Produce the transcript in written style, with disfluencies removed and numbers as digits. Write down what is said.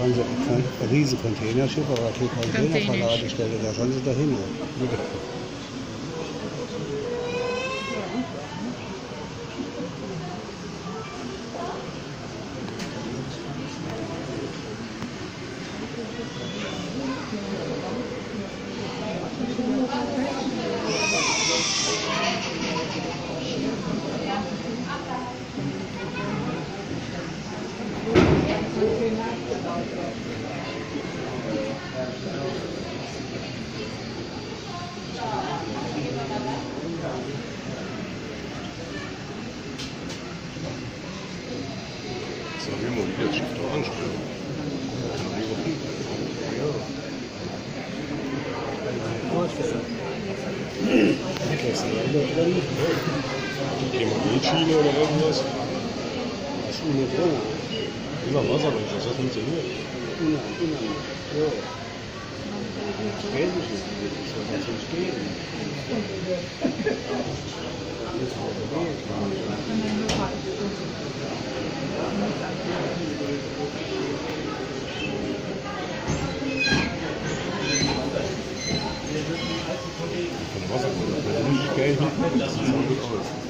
haben sie ein riesen Containerschiff, aber hier Containerverladestelle, da fahren sie dahin. So, wie man wieder das Schiff da anstellen. Schiene oder irgendwas? Das ist ohne drin. Immer Wasser, wenn das funktioniert. Ja. Geld ist es nicht, soll das entstehen. Von Wasser, wenn du nicht Geld mitnimmst, das sieht so gut aus.